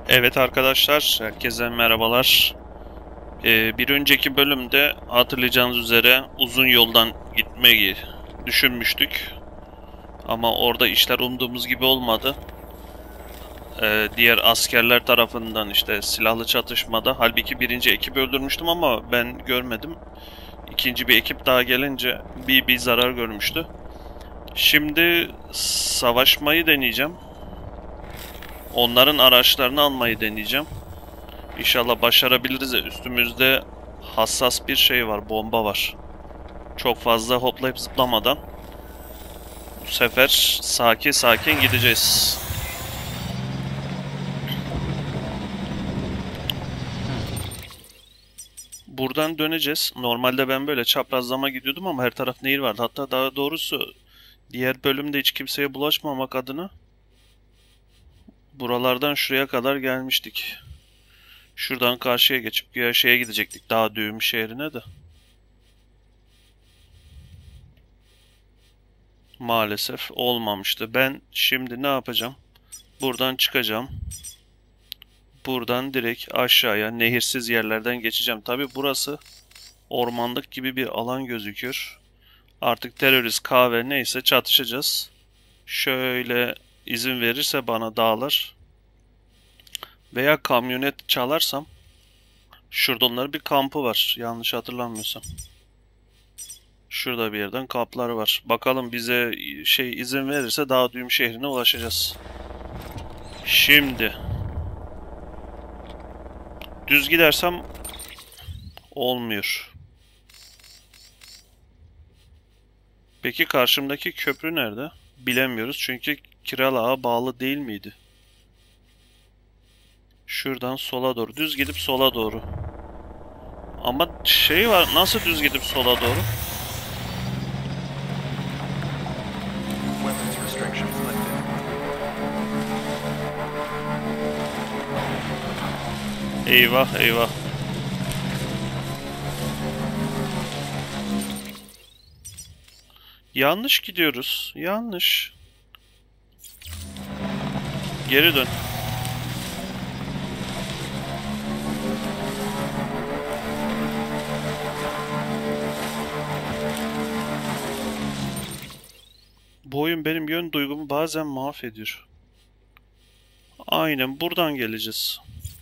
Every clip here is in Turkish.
Evet arkadaşlar, herkese merhabalar. Bir önceki bölümde hatırlayacağınız üzere uzun yoldan gitmeyi düşünmüştük. Ama orada işler umduğumuz gibi olmadı. Diğer askerler tarafından işte silahlı çatışmada, halbuki birinci ekibi öldürmüştüm ama ben görmedim. İkinci bir ekip daha gelince bir zarar görmüştü. Şimdi savaşmayı deneyeceğim. Onların araçlarını almayı deneyeceğim. İnşallah başarabiliriz. Üstümüzde hassas bir şey var, bomba var. Çok fazla hoplayıp zıplamadan bu sefer sakin sakin gideceğiz. Buradan döneceğiz. Normalde ben böyle çaprazlama gidiyordum ama her taraf nehir vardı. Hatta daha doğrusu diğer bölümde hiç kimseye bulaşmamak adına buralardan şuraya kadar gelmiştik. Şuradan karşıya geçip güya şeye gidecektik. Daha düğüm şehrine de. Maalesef olmamıştı. Ben şimdi ne yapacağım? Buradan çıkacağım. Buradan direkt aşağıya nehirsiz yerlerden geçeceğim. Tabi burası ormanlık gibi bir alan gözüküyor. Artık terörist kahve neyse çatışacağız. Şöyle izin verirse bana dağlar. Veya kamyonet çalarsam. Şurada onların bir kampı var. Yanlış hatırlamıyorsam. Şurada bir yerden kampları var. Bakalım bize izin verirse Dağ Düğüm şehrine ulaşacağız. Şimdi düz gidersem olmuyor. Peki karşımdaki köprü nerede? Bilemiyoruz çünkü Kiralağa bağlı değil miydi? Şuradan sola doğru. Düz gidip sola doğru. Ama şey var. Nasıl düz gidip sola doğru? Eyvah eyvah. Yanlış gidiyoruz. Yanlış. Geri dön. Bu oyun benim yön duygumu bazen mahvediyor. Aynen buradan geleceğiz.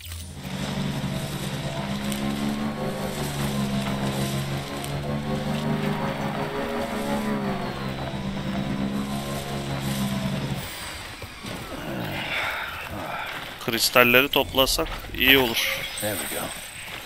Kristalleri toplasak iyi olur. There we go.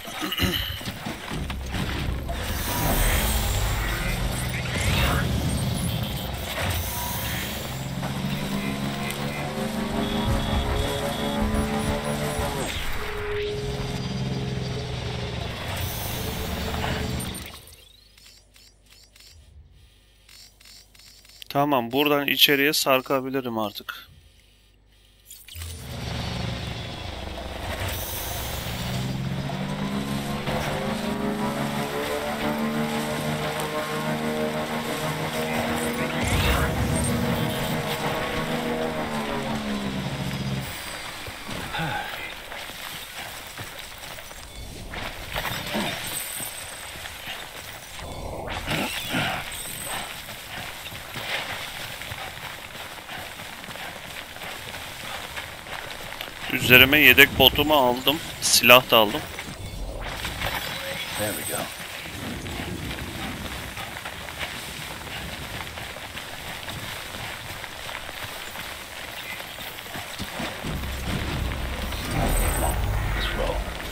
Tamam, buradan içeriye sarkabilirim artık. Üzerime yedek botumu aldım. Silah da aldım. There we go. Let's roll.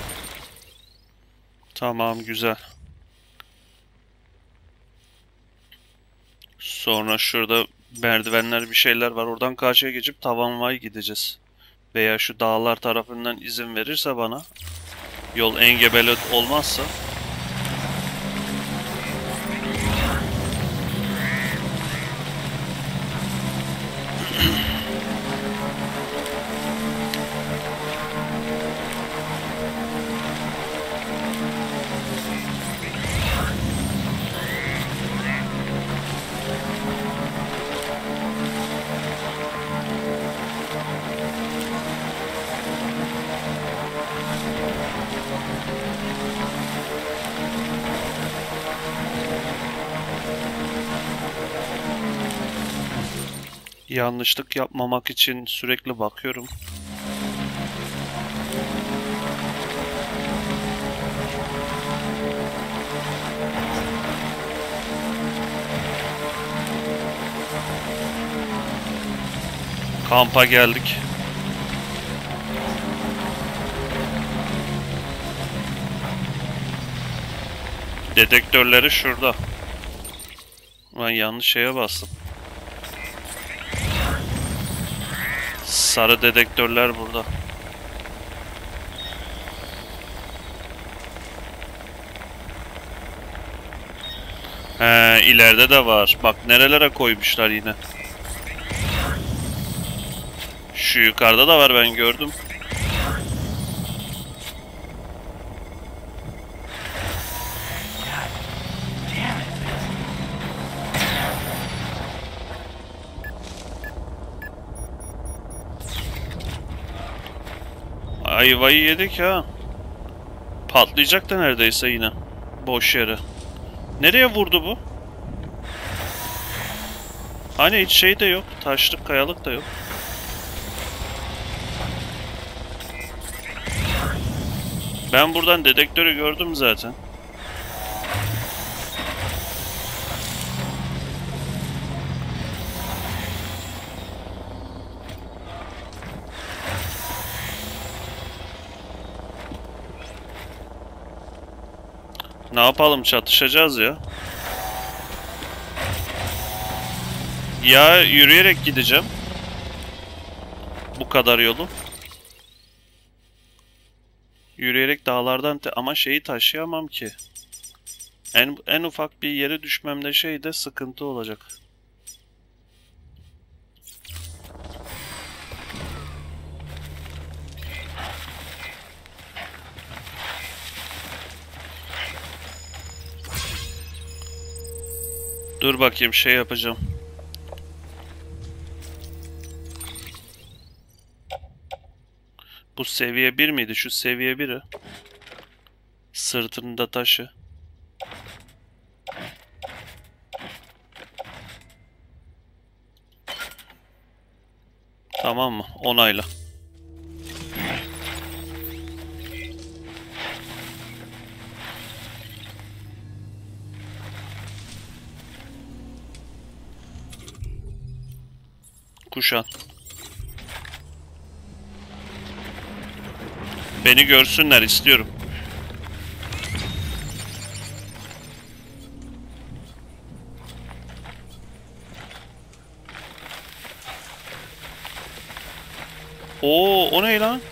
Tamam, güzel. Sonra şurada merdivenler bir şeyler var. Oradan karşıya geçip Tavanvay gideceğiz. Veya şu dağlar tarafından izin verirse bana. Yol engebeli olmazsa. Yanlışlık yapmamak için sürekli bakıyorum. Kampa geldik. Dedektörleri şurada. Ben yanlış şeye bastım. Sarı dedektörler burada. He, ileride de var. Bak nerelere koymuşlar yine. Şu yukarıda da var, ben gördüm. Ayvayı yedik ha. Patlayacak da neredeyse yine. Boş yere. Nereye vurdu bu? Hani hiç şey de yok. Taşlık, kayalık da yok. Ben buradan dedektörü gördüm zaten. Ne yapalım, çatışacağız ya. Ya yürüyerek gideceğim. Bu kadar yolu. Yürüyerek dağlardan ama şeyi taşıyamam ki. En ufak bir yere düşmemde şey de sıkıntı olacak. Dur bakayım, şey yapacağım. Bu seviye 1 miydi? Şu seviye 1'i. Sırtında taşı. Tamam mı? Onayla. Kuşan. Beni görsünler istiyorum. Oo, o ne lan?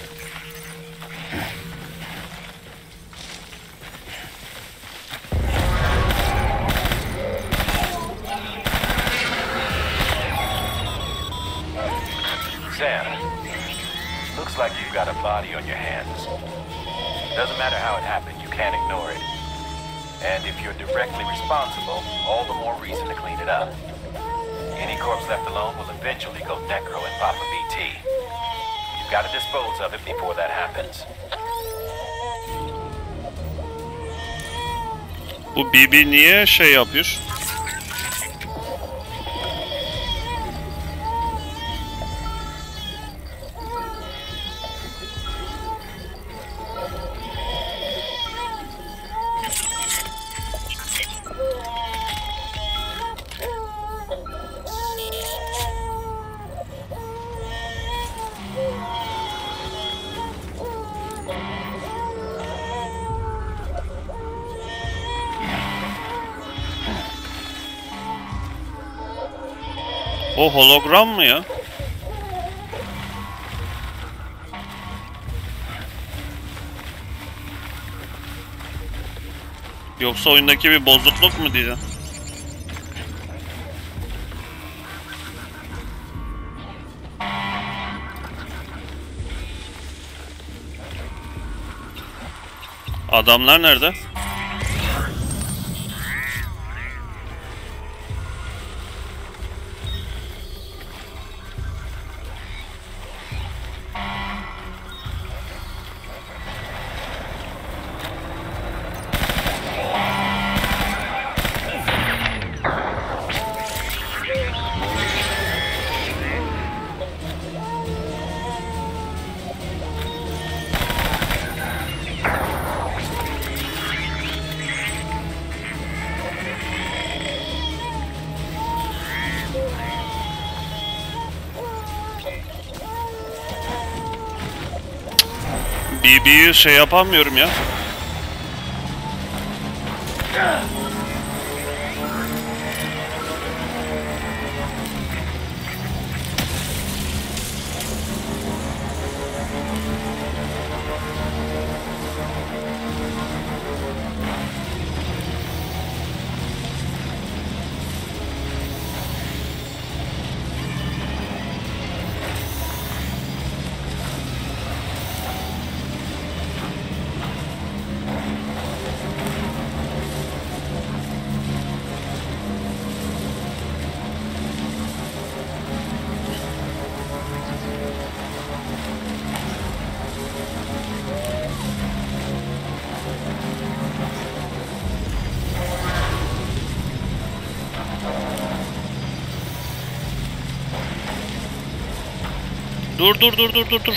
Sam, looks like you've got a body on your hands. Doesn't matter how it happened, you can't ignore it. And if you're directly responsible, all the more reason to clean it up. Any corpse left alone will eventually go necro and pop a BT. You've got to dispose of it before that happens. Bu BB niye şey yapıyor? O hologram mı ya? Yoksa oyundaki bir bozukluk mu diyeceğim? Adamlar nerede? Ben BB'yi şey yapamıyorum ya. Dur.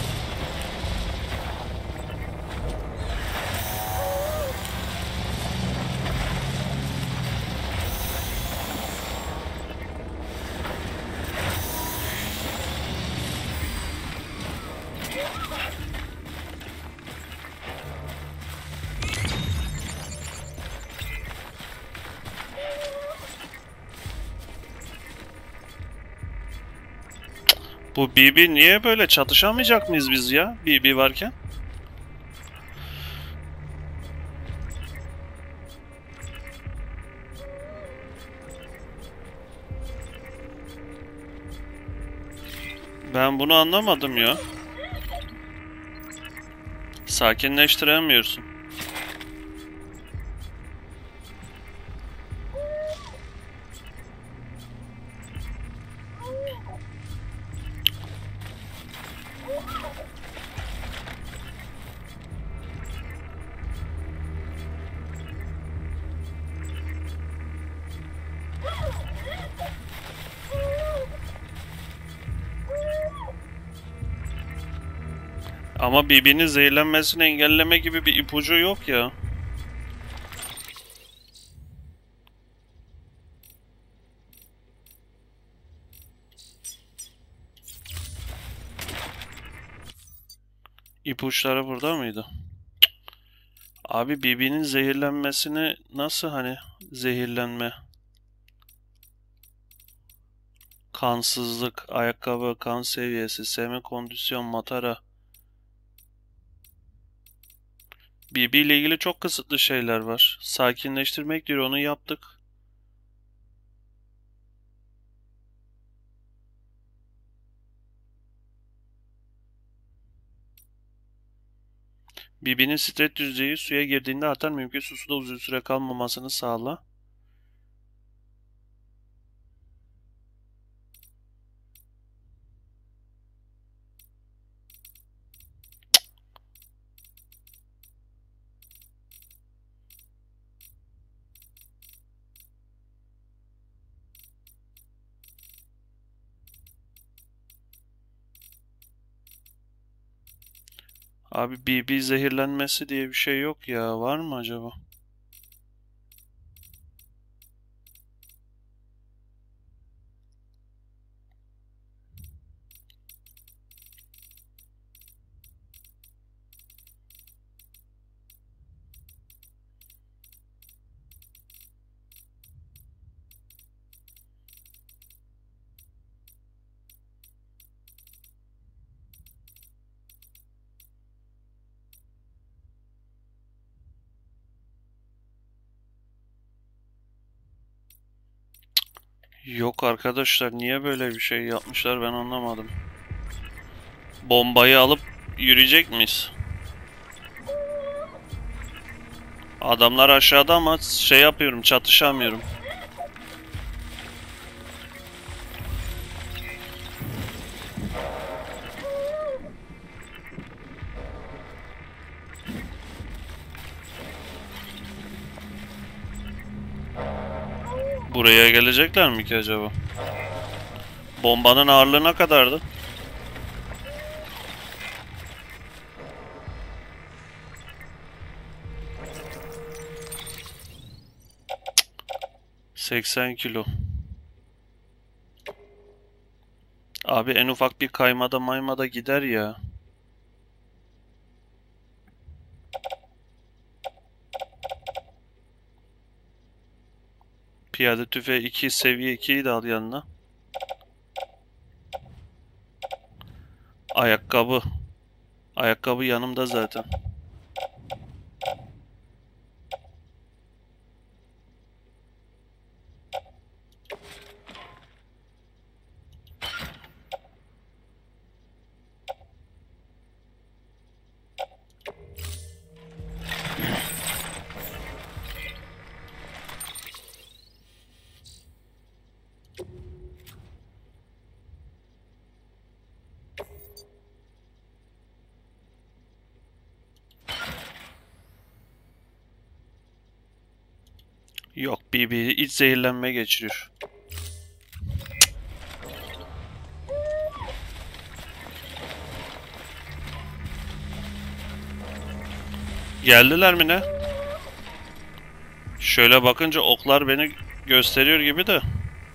Bu BB niye böyle, çatışamayacak mıyız biz ya BB varken? Ben bunu anlamadım ya. Sakinleştiremiyorsun. Ama BB'nin zehirlenmesini engelleme gibi bir ipucu yok ya. İpuçları burada mıydı? Abi BB'nin zehirlenmesini nasıl, hani zehirlenme? Kansızlık, ayakkabı, kan seviyesi, sevme kondisyon, matara. BB ile ilgili çok kısıtlı şeyler var. Sakinleştirmek diyor, onu yaptık. BB'nin stres düzeyi suya girdiğinde artar, mümkünse suda uzun süre kalmamasını sağla. Abi BB zehirlenmesi diye bir şey yok ya. Var mı acaba? Yok arkadaşlar, niye böyle bir şey yapmışlar ben anlamadım. Bombayı alıp yürüyecek miyiz? Adamlar aşağıda ama şey yapıyorum, çatışamıyorum. Buraya gelecekler mi ki acaba? Bombanın ağırlığı ne kadardı? ...80 kilo. Abi en ufak bir kaymada maymada gider ya. Piyade tüfeği 2 seviye 2'yi de al yanına. Ayakkabı. Ayakkabı yanımda zaten. Yok, BB iç zehirlenme geçiriyor. Geldiler mi ne? Şöyle bakınca oklar beni gösteriyor gibi de.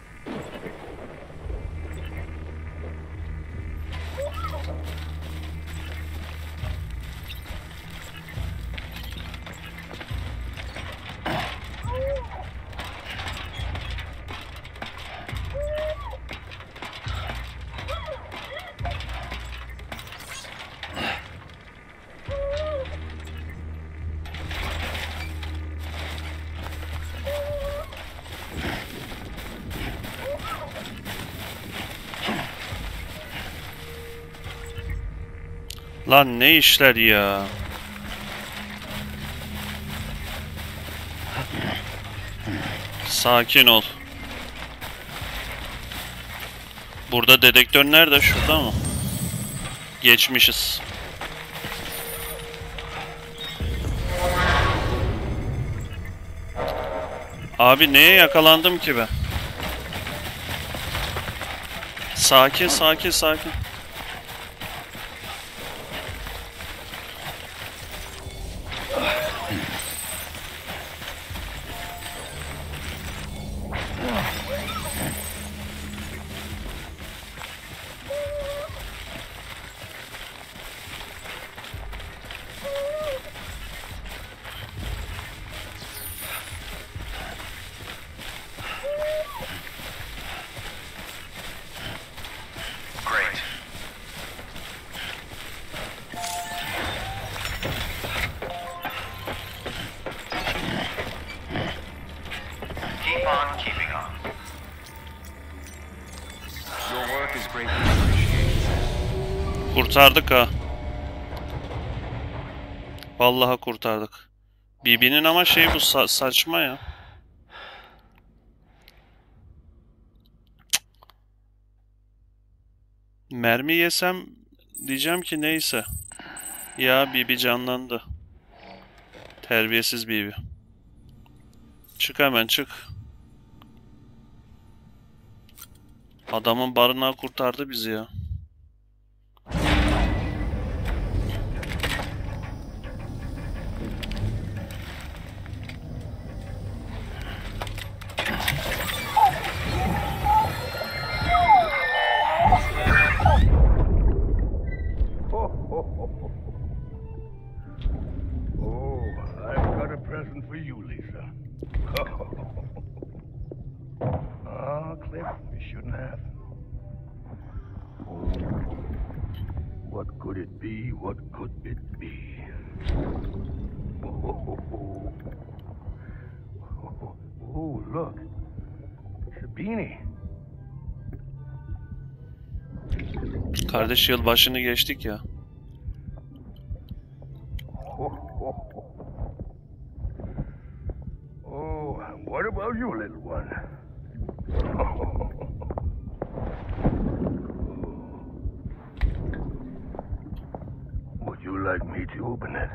Lan ne işler ya? Sakin ol. Burada dedektör nerede? Şurada mı? Geçmişiz. Abi neye yakalandım ki ben? Sakin sakin sakin. Great. Keep on keeping on. Your work is greatly appreciated. Kurtardık ha. Vallahi kurtardık. BB'nin ama şey bu saçma ya. Mermi yesem diyeceğim ki neyse. Ya BB canlandı. Terbiyesiz BB. Çık hemen çık. Adamın barınağı kurtardı bizi ya. Oh, I've got a present for you, Lisa. Ah, Cliff, you shouldn't have. Oh, what could it be? What could it be? Oh, look. It's a beanie. Kardeş yılbaşını geçtik ya. Oh, what about you, little one? Would you like me to open it?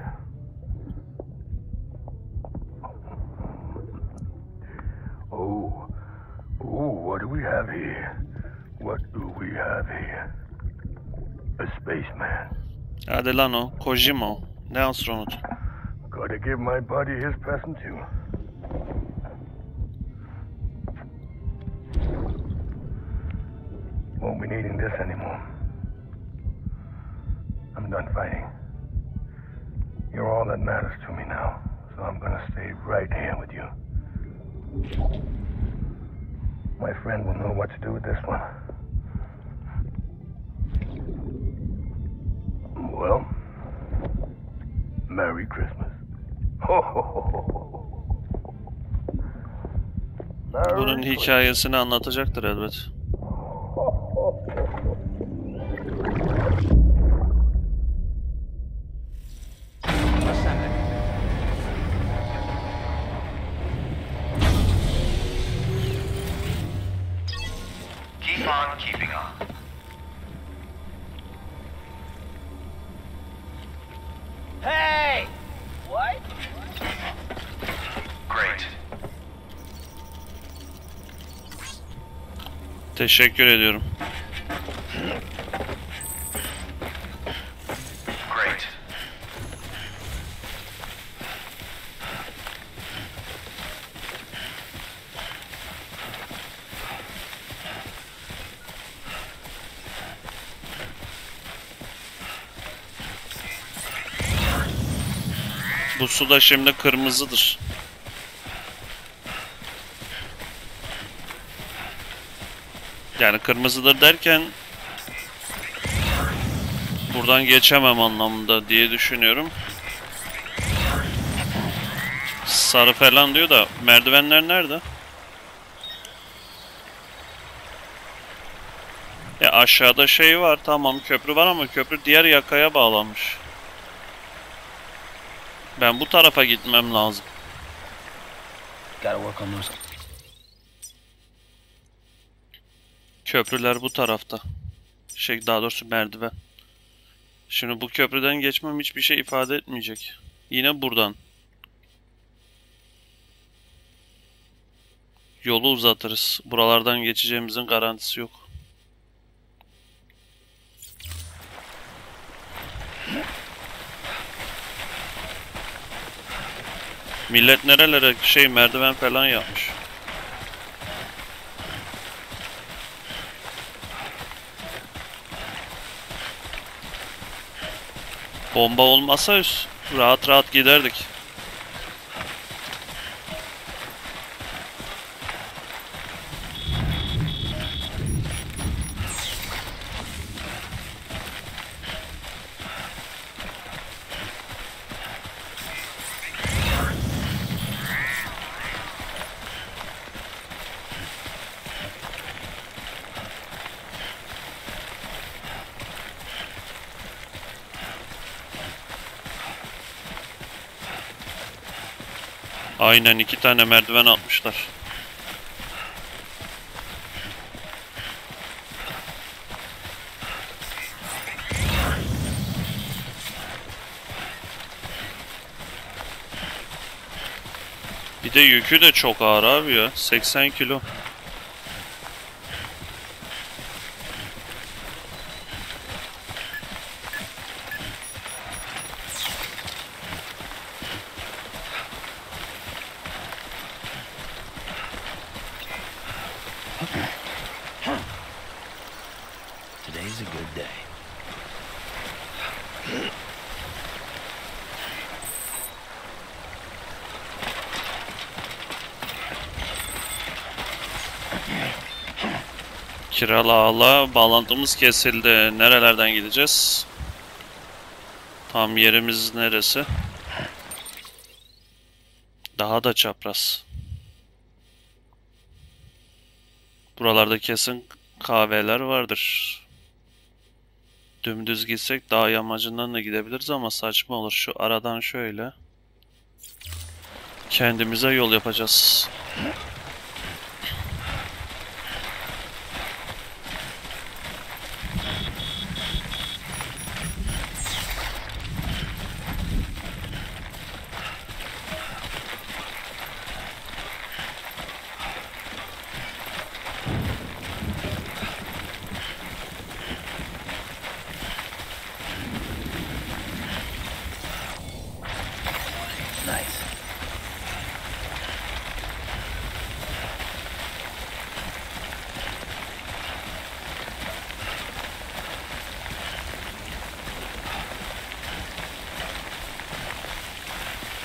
Oh, what do we have here? What do we have here? A spaceman. Hadi lan o. Kojima o. Ne astronot? Gotta give my buddy his present too. Won't be needing this anymore. I'm done fighting. You're all that matters to me now, so I'm gonna stay right here with you. My friend will know what to do with this one. Well, Merry Christmas. Ho ho ho ho. Bunun hikayesini anlatacaktır elbet. Keep on keeping on. Hey! What? Great. Teşekkür ediyorum. Great. Bu su da şimdi kırmızıdır. Yani kırmızıdır derken buradan geçemem anlamında diye düşünüyorum. Sarı falan diyor da merdivenler nerede? Ya aşağıda şey var, tamam, köprü var ama köprü diğer yakaya bağlanmış. Ben bu tarafa gitmem lazım. Gotta work on those. Köprüler bu tarafta. Daha doğrusu merdiven. Şimdi bu köprüden geçmem hiçbir şey ifade etmeyecek. Yine buradan. Yolu uzatırız. Buralardan geçeceğimizin garantisi yok. Millet nerelere merdiven falan yapmış. Bomba olmasa rahat rahat giderdik. Aynen 2 tane merdiven atmışlar. Bir de yükü de çok ağır abi ya. 80 kilo. Today's a good day. Kiralı ağla bağlantımız kesildi. Nerelerden gideceğiz? Tam yerimiz neresi? Daha da çapraz. Buralarda kesin kahveler vardır. Dümdüz gitsek dağ yamacından da gidebiliriz ama saçma olur. Şu aradan şöyle kendimize yol yapacağız. Nice.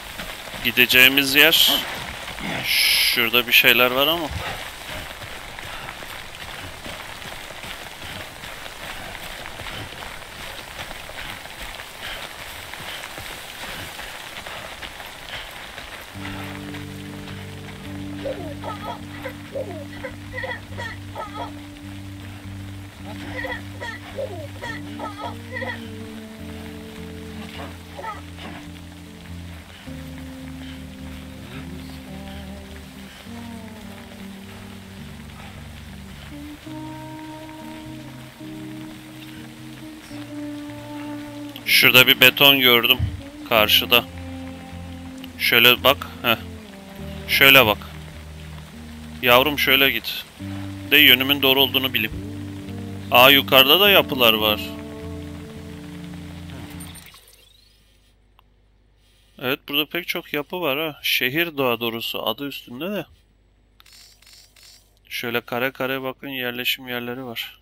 Gideceğimiz yer şurada bir şeyler var ama Şurada bir beton gördüm. Karşıda. Şöyle bak. Heh. Şöyle bak. Yavrum şöyle git. De yönümün doğru olduğunu bileyim. Aa, yukarıda da yapılar var. Evet, burada pek çok yapı var ha. Şehir daha doğrusu adı üstünde de. Şöyle kare kare bakın, yerleşim yerleri var.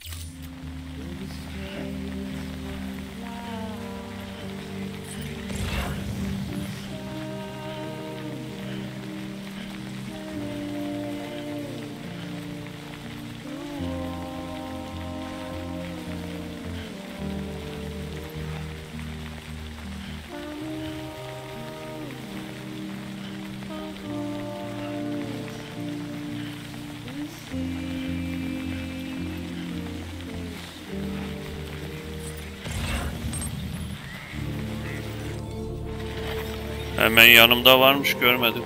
Hemen yanımda varmış, görmedim.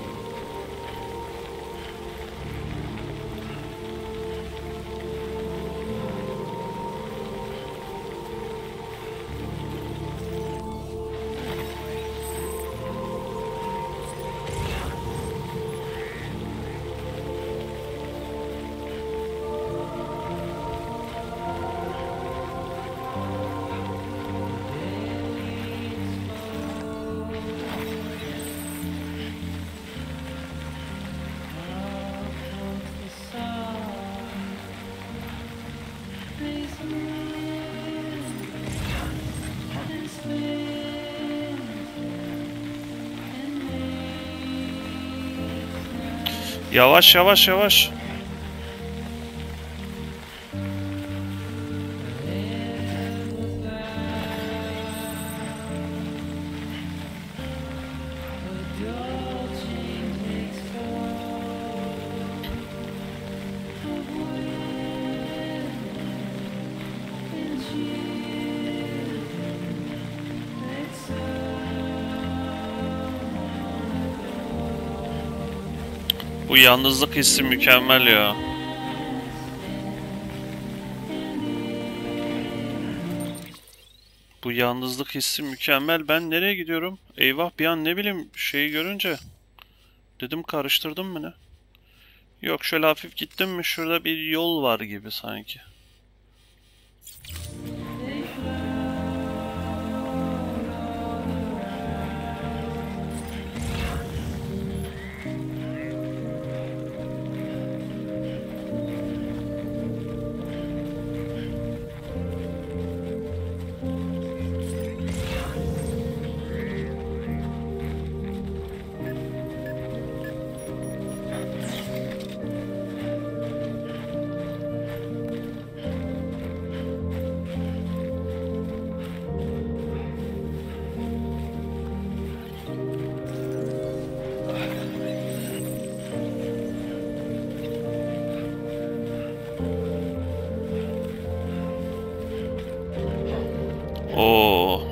Yavaş yavaş yavaş. Bu yalnızlık hissi mükemmel ya. Bu yalnızlık hissi mükemmel. Ben nereye gidiyorum? Eyvah, bir an ne bileyim şeyi görünce. Dedim karıştırdım mı ne? Yok, şöyle hafif gittim mi şurada bir yol var gibi sanki. Oo.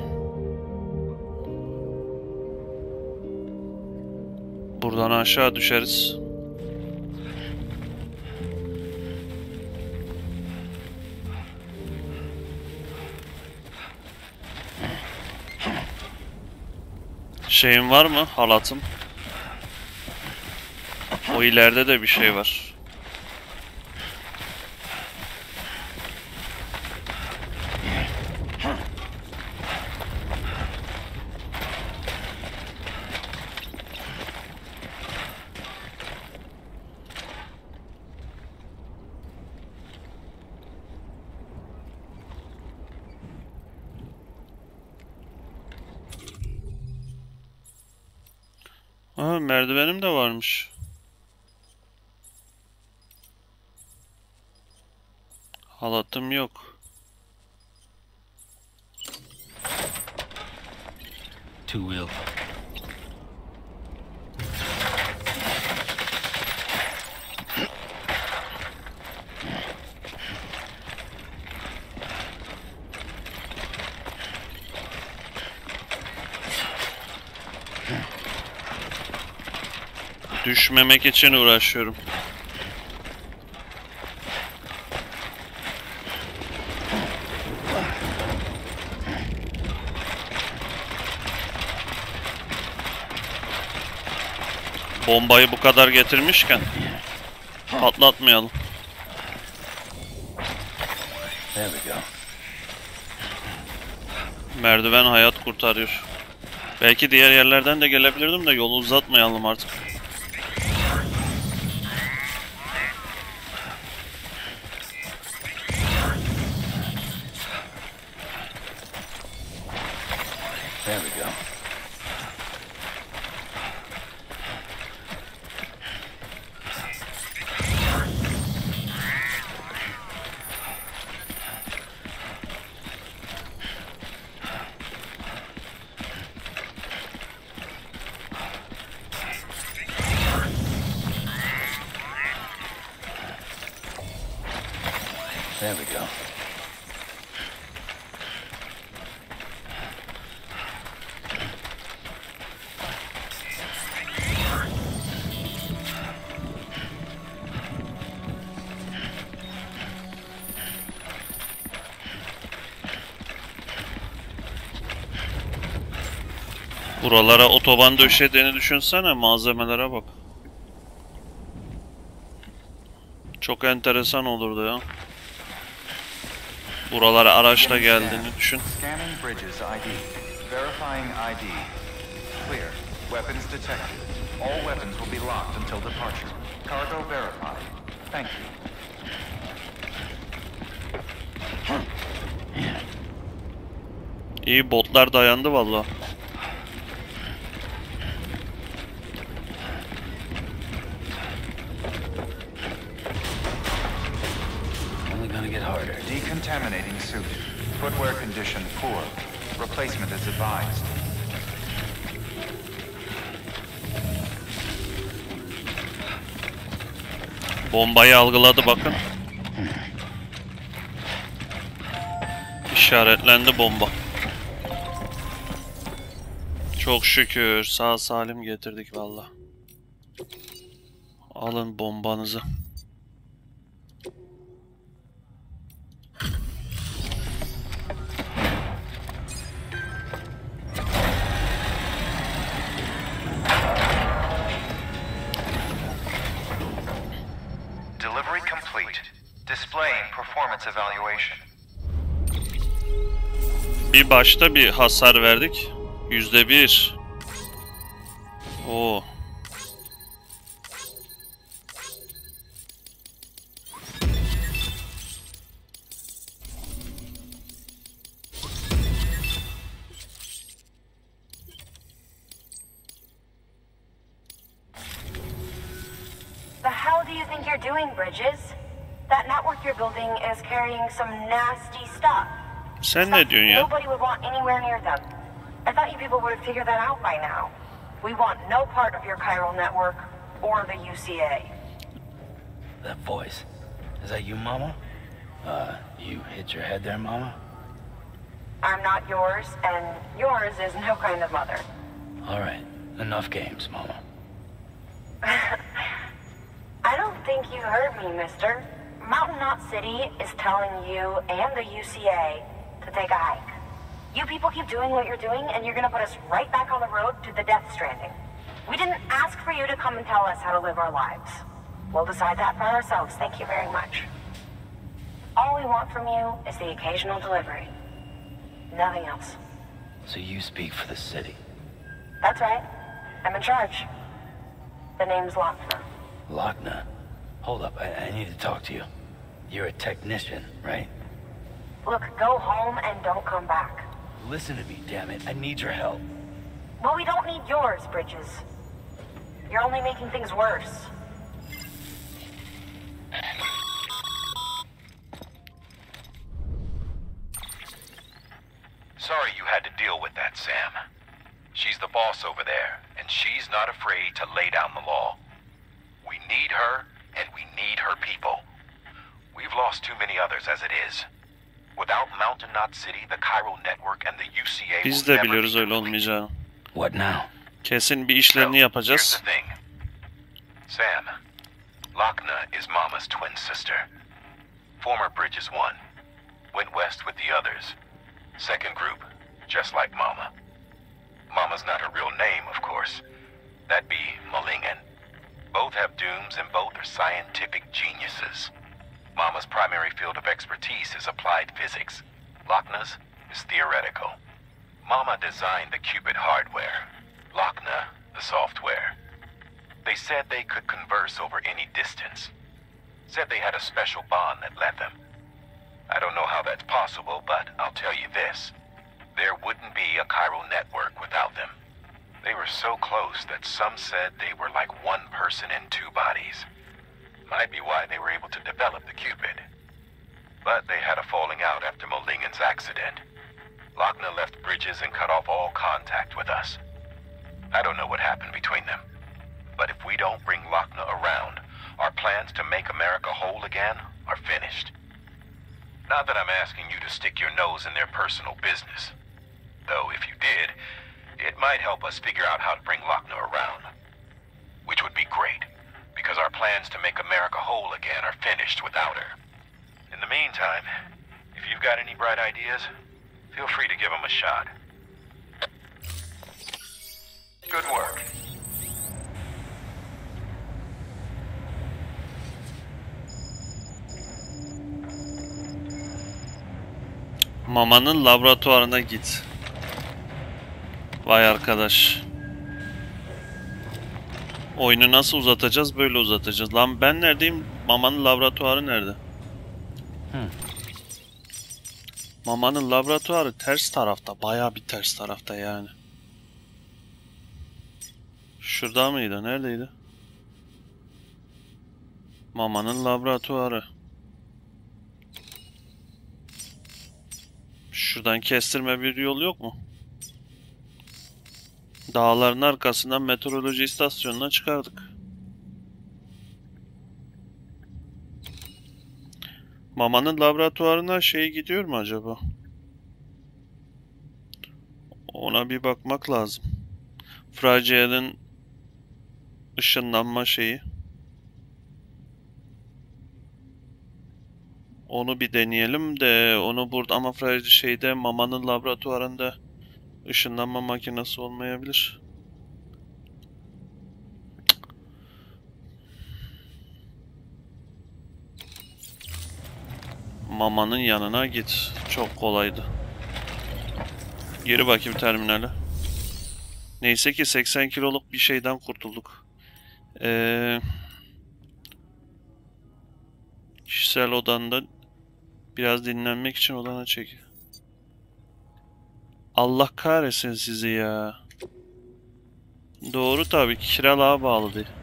Buradan aşağı düşeriz. Şeyim var mı? Halatım. O ileride de bir şey var. Aha, merdivenim de varmış. Halatım yok. Two wheel. Düşmemek için uğraşıyorum. Bombayı bu kadar getirmişken patlatmayalım. There we go. Merdiven hayat kurtarıyor. Belki diğer yerlerden de gelebilirdim de yolu uzatmayalım artık. There we go. There we go. Buralara otoban döşediğini düşünsene, malzemelere bak. Çok enteresan olurdu ya. Buralara araçla geldiğini düşün. Scanning Bridges ID. Verifying ID. Clear. Weapons detected. All weapons will be locked until departure. Cargo verified. Thank you. İyi, botlar dayandı vallahi. Only gonna get harder. Decontaminating suit. Footwear condition poor. Replacement is advised. Bombayı algıladı bakın. İşaretlendi bomba. Çok şükür sağ salim getirdik vallahi. Alın bombanızı. Delivery complete. Displaying performance evaluation. Bir başta bir hasar verdik. %1. Oo. The hell do you think you're doing, Bridges? That network you're building is carrying some nasty stuff. Sen ne diyorsun ya? Nobody would want anywhere near them. I thought you people would have figured that out by now. We want no part of your chiral network or the UCA. That voice. Is that you, Mama? You hit your head there, Mama? I'm not yours, and yours is no kind of mother. All right. Enough games, Mama. I don't think you heard me, mister. Mountain Knot City is telling you and the UCA to take a hike. You people keep doing what you're doing, and you're gonna put us right back on the road to the Death Stranding. We didn't ask for you to come and tell us how to live our lives. We'll decide that for ourselves, thank you very much. All we want from you is the occasional delivery. Nothing else. So you speak for the city. That's right. I'm in charge. The name's Lochner. Lochner? Hold up, I need to talk to you. You're a technician, right? Look, go home and don't come back. Listen to me, damn it. I need your help. Well, we don't need yours, Bridges. You're only making things worse. Sorry you had to deal with that, Sam. She's the boss over there, and she's not afraid to lay down the law. We need her, and we need her people. We've lost too many others as it is. Without Mountain Knot City, the Chiral Network, and the UCA Biz will de never biliyoruz be öyle complete. olmayacağını. What now? Kesin bir işlerini yapacağız. Here's the thing. Sam, Lochna is Mama's twin sister. Former Bridges 1. Went west with the others. Second group, just like Mama. Mama's not her real name, of course. That'd be Malingen. Both have dooms and both are scientific geniuses. Mama's primary field of expertise is applied physics. Lochna's is theoretical. Mama designed the Cupid hardware. Lochna, the software. They said they could converse over any distance. Said they had a special bond that led them. I don't know how that's possible, but I'll tell you this. There wouldn't be a chiral network without them. They were so close that some said they were like one person in two bodies. Might be why they were able to develop the Cupid. But they had a falling out after Molingen's accident. Lochna left Bridges and cut off all contact with us. I don't know what happened between them. But if we don't bring Lochna around, our plans to make America whole again are finished. Not that I'm asking you to stick your nose in their personal business. Though if you did, it might help us figure out how to bring Lochna around. Which would be great, because our plans to make America whole again are finished without her. In the meantime, if you've got any bright ideas, feel free to give them a shot. Good work. Mama'nın laboratuvarına git. Vay arkadaş. Oyunu nasıl uzatacağız? Böyle uzatacağız. Lan ben neredeyim? Mama'nın laboratuvarı nerede? Mama'nın laboratuvarı ters tarafta. Bayağı bir ters tarafta yani. Şurada mıydı? Neredeydi? Mama'nın laboratuvarı. Şuradan kestirme bir yol yok mu? Dağların arkasından meteoroloji istasyonuna çıkardık. Mama'nın laboratuvarına şey gidiyor mu acaba? Ona bir bakmak lazım. Fragile'in ışınlanma şeyi. Onu bir deneyelim de onu burada ama Fragile şeyde Mama'nın laboratuvarında ışınlanma makinesi olmayabilir. Mama'nın yanına git. Çok kolaydı. Geri bakayım terminale. Neyse ki 80 kiloluk bir şeyden kurtulduk. Kişisel odanda biraz dinlenmek için odana çek. Allah kahretsin sizi ya. Doğru tabii ki kiralığa bağlı değil.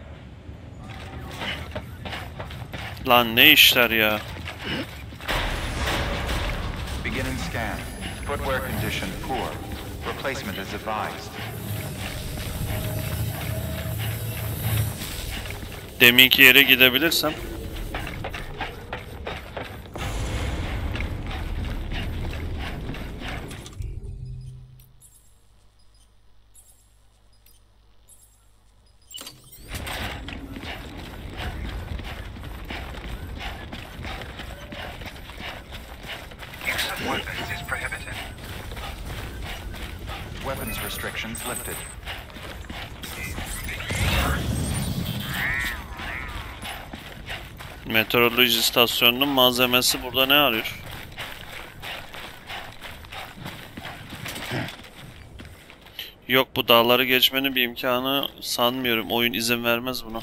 Lan ne işler ya. Beginning scan. Footwear condition poor. Replacement is advised. Deminki yere gidebilirsem. Weapons restrictions lifted. Meteoroloji istasyonunun malzemesi burada ne arıyor? Yok, bu dağları geçmenin bir imkanı sanmıyorum. Oyun izin vermez buna.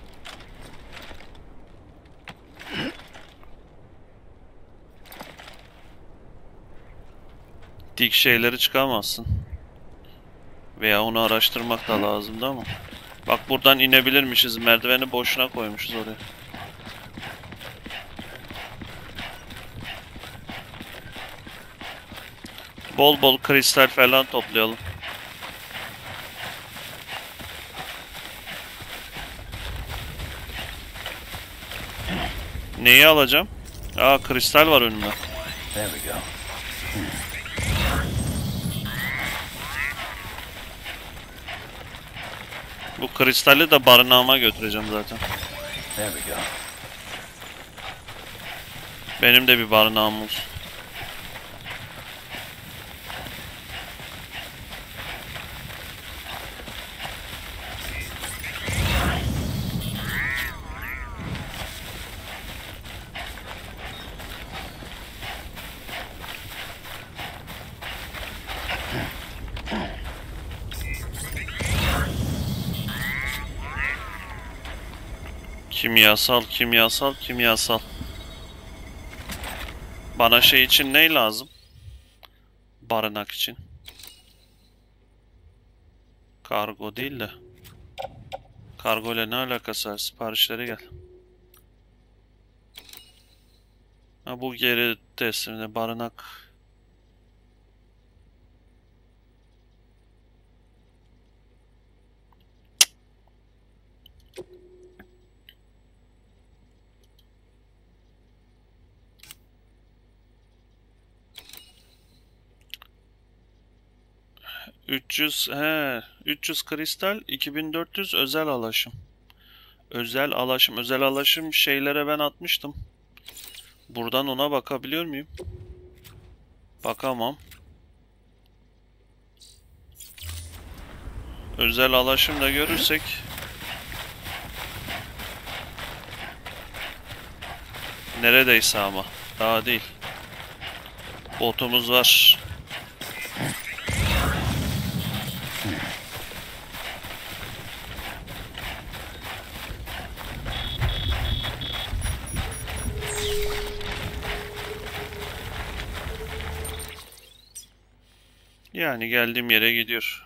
Dik şeyleri çıkamazsın. Veya onu araştırmak da lazımdı ama. Bak buradan inebilirmişiz. Merdiveni boşuna koymuşuz oraya. Bol bol kristal falan toplayalım. Neyi alacağım? Aa, kristal var önümde. There we go. Bu kristali de barınağıma götüreceğim zaten. There we go. Benim de bir barınağım olsun. Kimyasal, kimyasal, kimyasal. Bana şey için ne lazım? Barınak için. Kargo değil de. Kargo ile ne alakası var? Siparişlere gel. Ha, bu geri teslimde barınak. He, 300 kristal, 2400 özel alaşım. Özel alaşım şeylere ben atmıştım. Buradan ona bakabiliyor muyum? Bakamam. Özel alaşım da görürsek neredeyse ama daha değil. Botumuz var. Yani geldiğim yere gidiyor.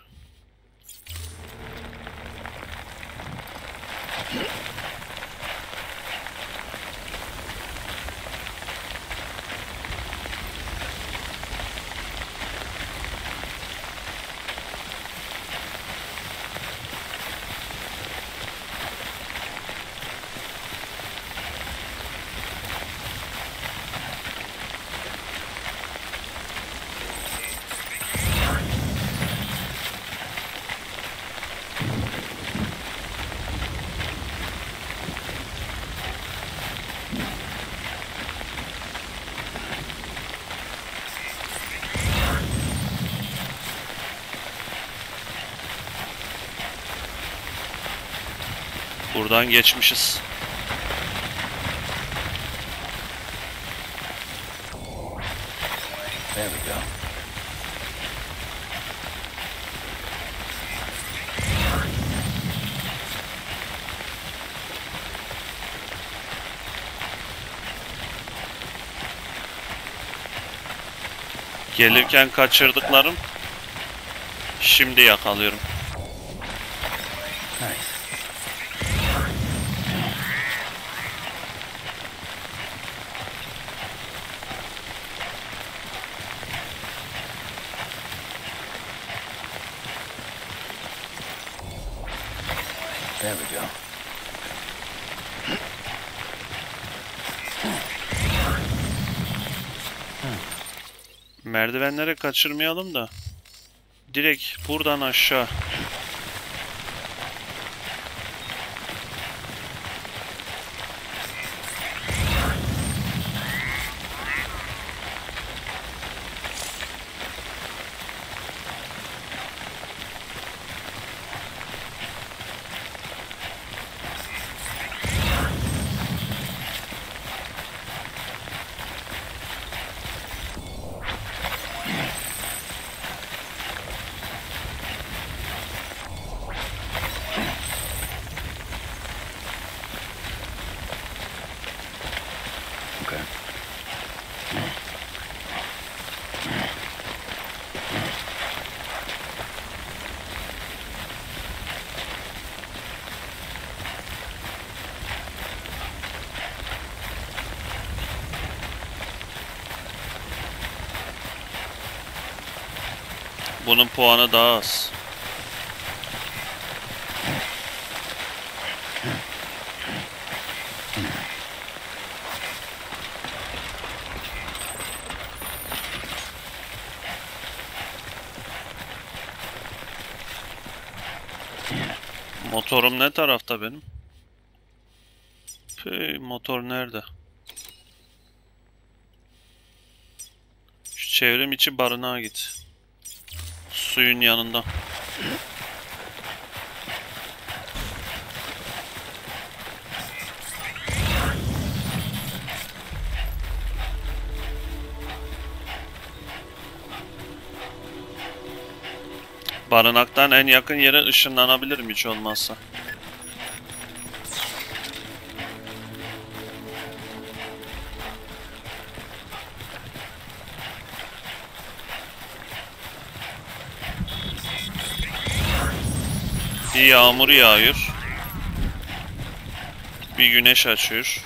Buradan geçmişiz. There we go. Gelirken kaçırdıklarım şimdi yakalıyorum. Nice. There we go. Merdivenlere kaçırmayalım da direkt buradan aşağı. Okay. Bunun puanı daha az. Motorum ne tarafta benim? Motor nerede? Şu çevrim içi barınağa git. Suyun yanında. Barınaktan en yakın yere ışınlanabilirim hiç olmazsa. Bir yağmur yağıyor. Bir güneş açıyor.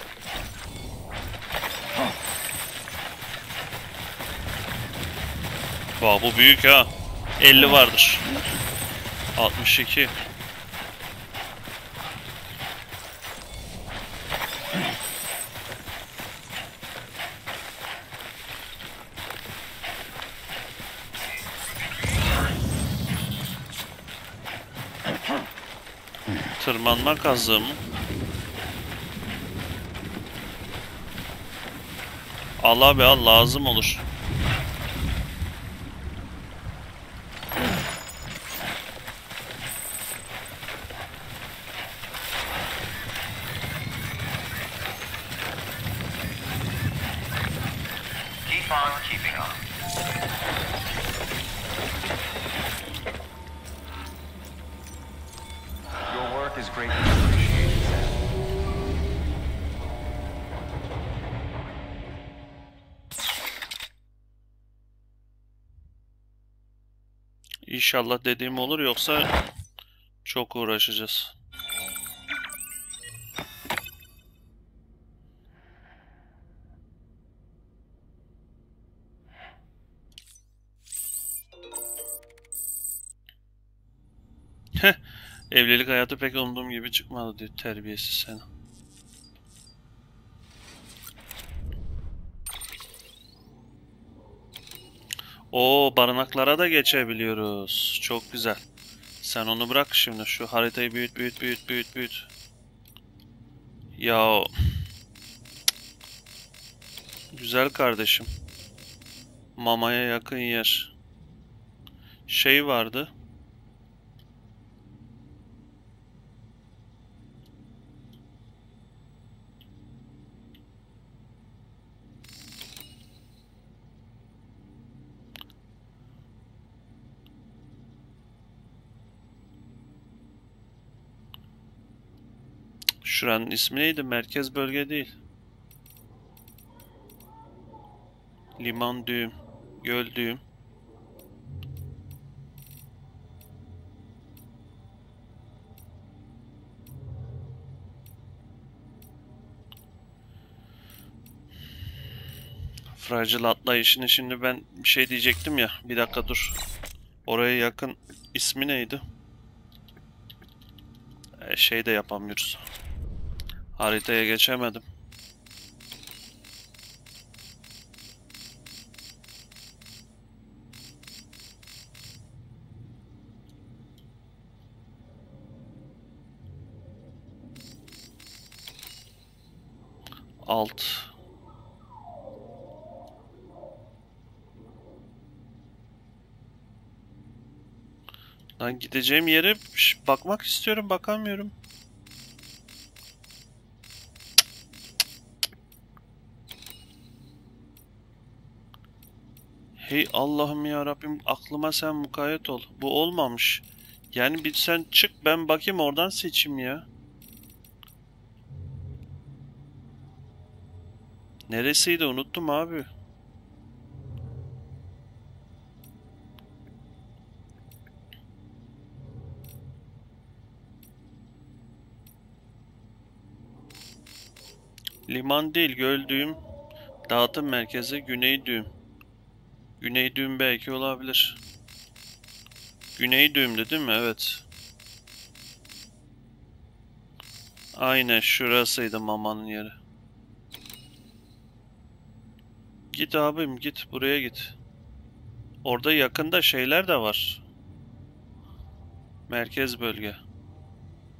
Vay, bu büyük ha. 50 vardır. 62. Tırmanma kazığı mı? Al abi al, lazım olur. Keep on keeping on. Your work is greatly appreciated, Sam. İnşallah dediğim olur, yoksa çok uğraşacağız. Heh, evlilik hayatı pek umduğum gibi çıkmadı diyor, terbiyesiz seni. Oo, barınaklara da geçebiliyoruz. Çok güzel. Sen onu bırak şimdi. Şu haritayı büyüt büyüt büyüt büyüt büyüt. Ya güzel kardeşim. Mamaya yakın yer. Şey vardı. Şuranın ismi neydi? Merkez bölge değil. Liman düğüm. Göl düğüm. Fragile atlayışını şimdi ben bir şey diyecektim ya. Bir dakika dur. Oraya yakın ismi neydi? Şey de yapamıyoruz. Haritaya geçemedim. Alt. Lan gideceğim yere bakmak istiyorum, bakamıyorum. Hey Allah'ım ya Rabbim, aklıma sen mukayyet ol. Bu olmamış. Yani bir sen çık, ben bakayım, oradan seçeyim ya. Neresiydi, unuttum abi. Liman değil, göl düğüm. Dağıtım merkezi güney düğüm. Güney düğüm belki olabilir. Güney düğümdü değil mi? Evet. Aynen şurasıydı mamanın yeri. Git abim git, buraya git. Orada yakında şeyler de var. Merkez bölge.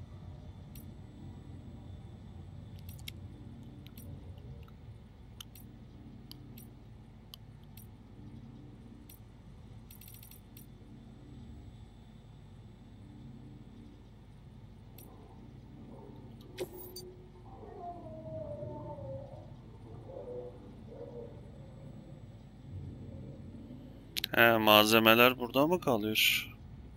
He, malzemeler burada mı kalıyor?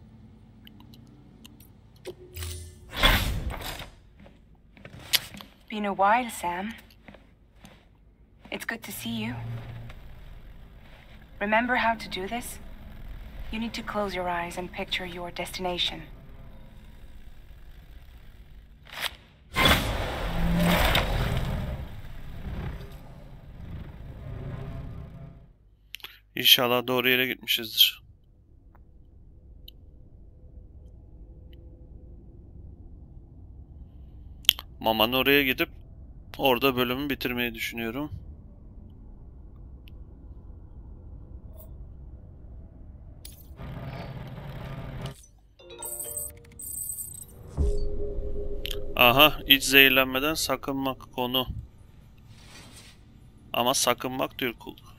Been a while, Sam. It's good to see you. Remember how to do this? You need to close your eyes and picture your destination. İnşallah doğru yere gitmişizdir. Mama'nın oraya gidip orada bölümü bitirmeyi düşünüyorum. Aha, iç zehirlenmeden sakınmak konu. Ama sakınmak diyor.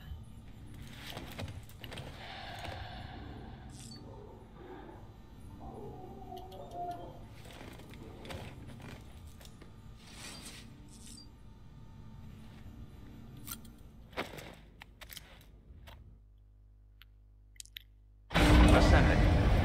Ascending.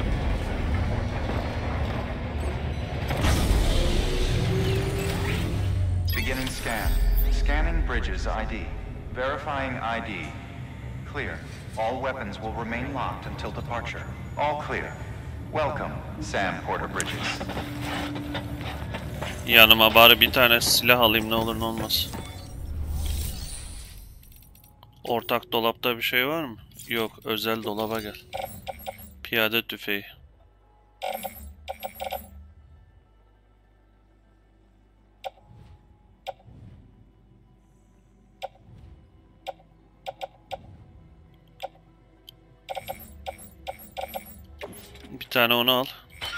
Beginning scan. Scanning Bridges ID. Verifying ID. Clear. All weapons will remain locked until departure. All clear. Welcome, Sam Porter Bridges. Yanıma bari bir tane silah alayım, ne olur ne olmaz. Ortak dolapta bir şey var mı? Yok, özel dolaba gel. Piyade tüfeği. Bir tane onu al.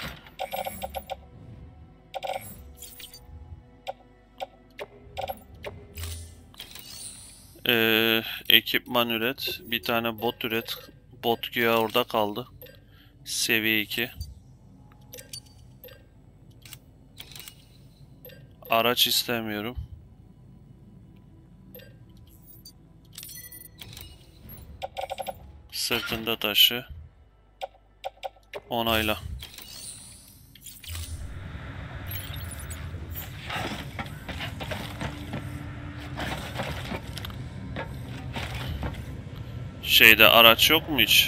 Ekipman üret. Bir tane bot üret. Bot güya orada kaldı. Seviye 2. Araç istemiyorum. Sırtında taşı. Onayla. Şeyde araç yok mu hiç?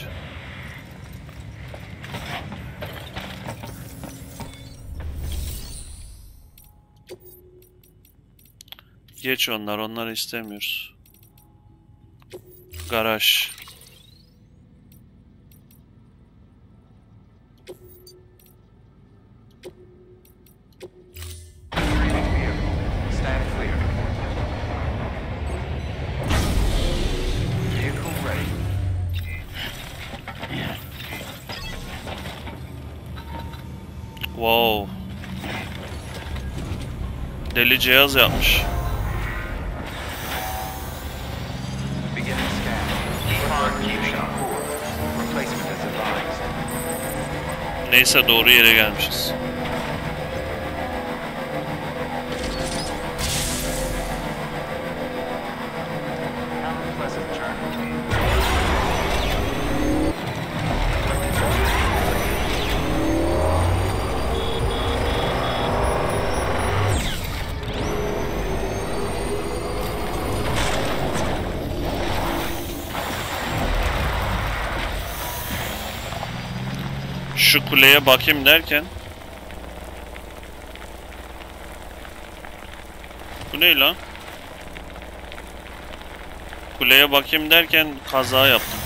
Geç onları istemiyoruz. Garaj. Stand clear. Vehicle ready. Wow. Deli cihaz yapmış. Beginning scan. Keeping on course. Replacement is advised. Neyse, doğru yere gelmişiz. Have a pleasant journey. Şu kuleye bakayım derken. Bu ne lan? Kuleye bakayım derken kaza yaptım.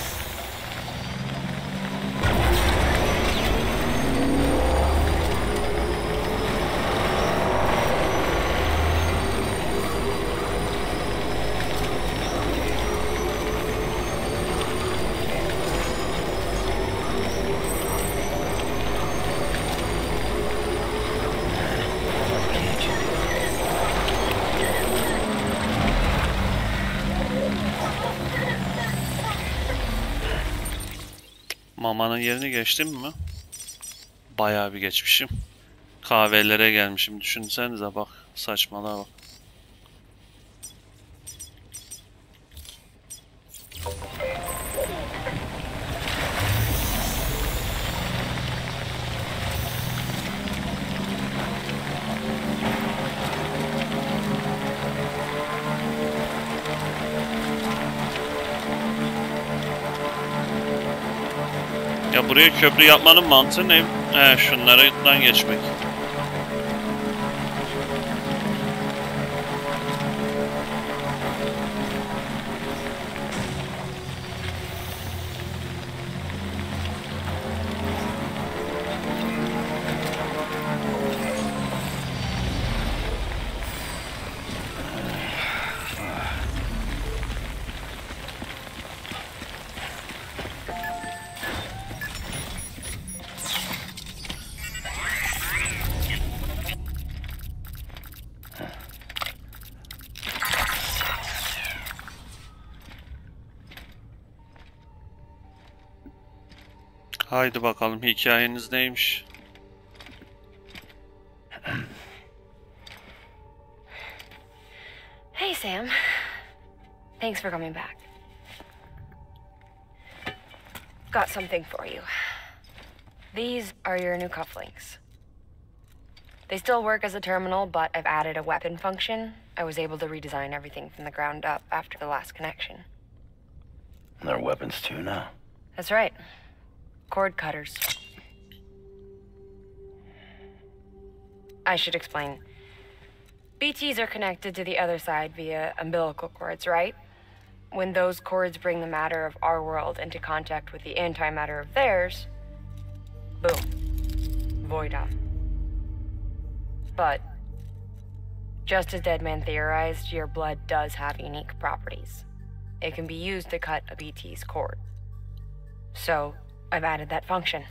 Mama'nın yerini geçtim mi? Bayağı bir geçmişim. Kahvelere gelmişim. Düşünsenize bak. Saçmalığa bak. Buraya köprü yapmanın mantığı ne? Şunlardan geçmek. Haydi bakalım, hikayeniz neymiş? Hey, Sam. Thanks for coming back. Got something for you. These are your new cufflinks. They still work as a terminal, but I've added a weapon function. I was able to redesign everything from the ground up after the last connection. They're weapons too now. That's right. Cord cutters. I should explain. BTs are connected to the other side via umbilical cords, right? When those cords bring the matter of our world into contact with the antimatter of theirs, boom. Void out. But, just as Deadman theorized, your blood does have unique properties. It can be used to cut a BT's cord. So, I've added that function.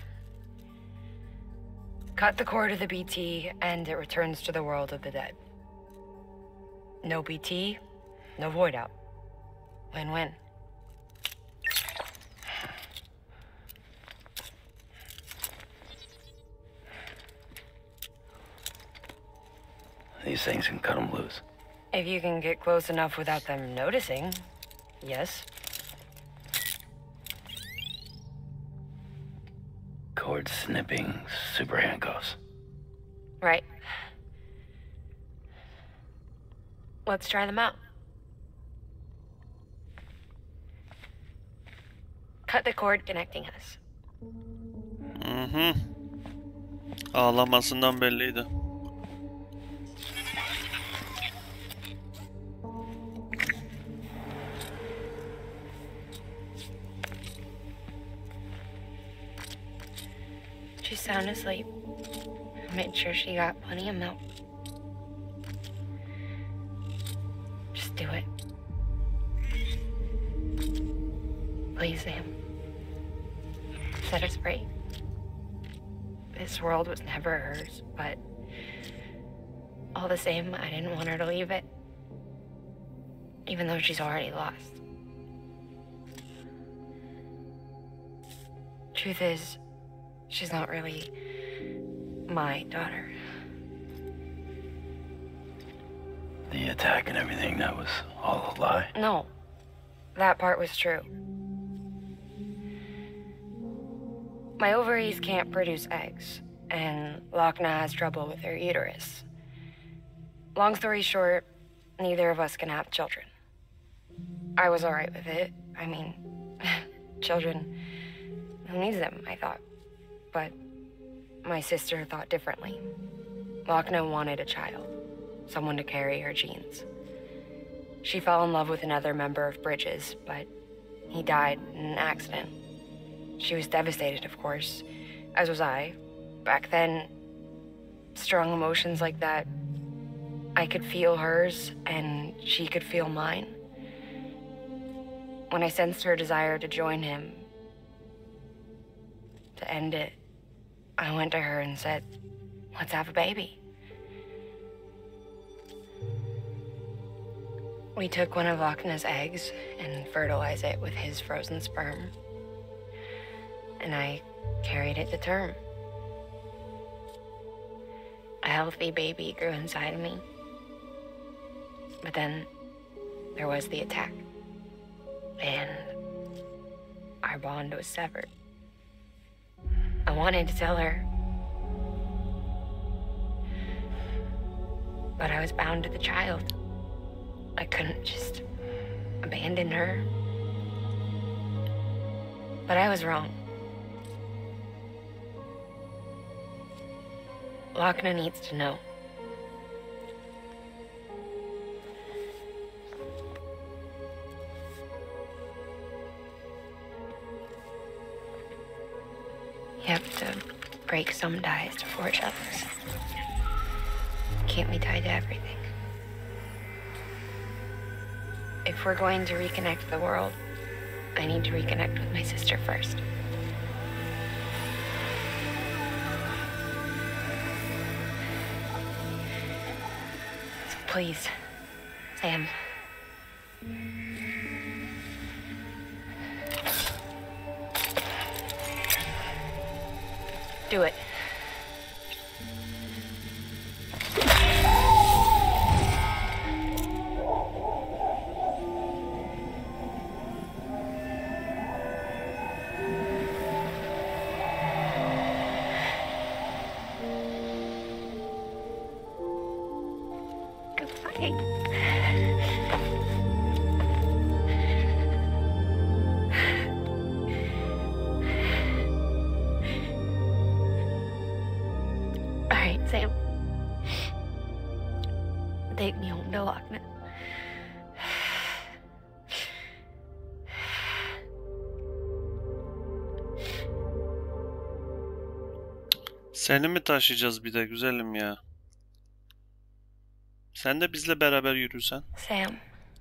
Cut the cord of the BT, and it returns to the world of the dead. No BT, no void out. Win-win. These things can cut them loose. If you can get close enough without them noticing, yes. Cord snipping super handcuffs. Right. Let's try them out. Cut the cord connecting us. Ağlamasından belliydi. She's sound asleep. I made sure she got plenty of milk. Just do it. Please, Sam. Set us free. This world was never hers, but all the same, I didn't want her to leave it. Even though she's already lost. Truth is, she's not really my daughter. The attack and everything, that was all a lie? No, that part was true. My ovaries can't produce eggs, and Lochna has trouble with her uterus. Long story short, neither of us can have children. I was alright with it. I mean, children, who needs them, I thought. But my sister thought differently. Lochna wanted a child, someone to carry her genes. She fell in love with another member of Bridges, but he died in an accident. She was devastated, of course, as was I. Back then, strong emotions like that, I could feel hers, and she could feel mine. When I sensed her desire to join him, to end it, I went to her and said, let's have a baby. We took one of Lochna's eggs and fertilized it with his frozen sperm. And I carried it to term. A healthy baby grew inside of me. But then there was the attack. And our bond was severed. I wanted to tell her. But I was bound to the child. I couldn't just abandon her. But I was wrong. Lochner needs to know. You have to break some ties to forge others. Can't be tied to everything. If we're going to reconnect the world, I need to reconnect with my sister first. So please, Sam. Do it. Sam, take me home to Lochner. Seni mi taşıyacağız bir de güzelim ya? Sen de bizle beraber yürürsen. Sam,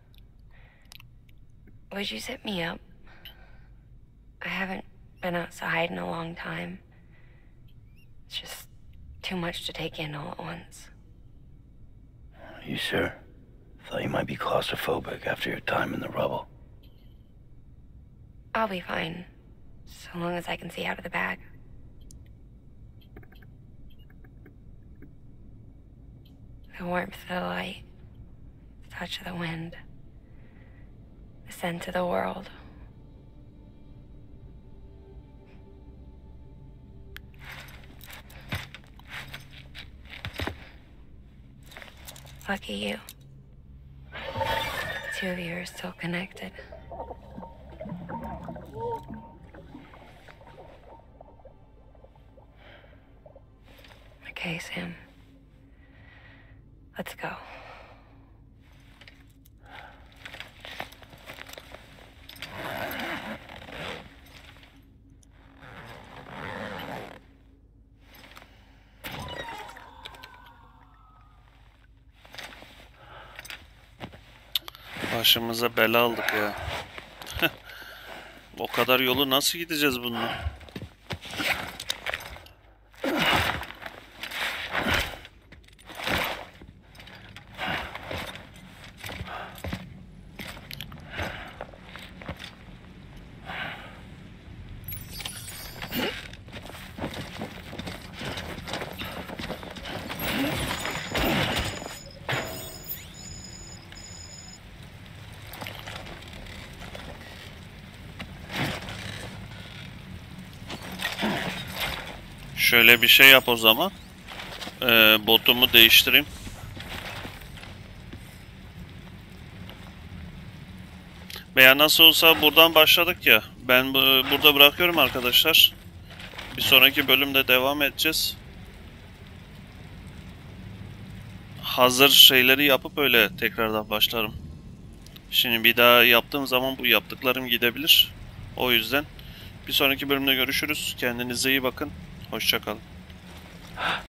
would you sit me up? I haven't been outside in a long time. It's just too much to take in all at once. You sure? Thought you might be claustrophobic after your time in the rubble. I'll be fine, so long as I can see out of the bag. The warmth of the light, the touch of the wind, the scent of the world. Lucky you. The two of you are still connected. Okay, Sam. Let's go. Başımıza bela aldık ya. O kadar yolu nasıl gideceğiz bununla? Şöyle bir şey yap o zaman. Botumu değiştireyim. Veya nasıl olsa buradan başladık ya. Ben burada bırakıyorum arkadaşlar. Bir sonraki bölümde devam edeceğiz. Hazır şeyleri yapıp öyle tekrardan başlarım. Şimdi bir daha yaptığım zaman bu yaptıklarım gidebilir. O yüzden bir sonraki bölümde görüşürüz. Kendinize iyi bakın. Hoşça kalın.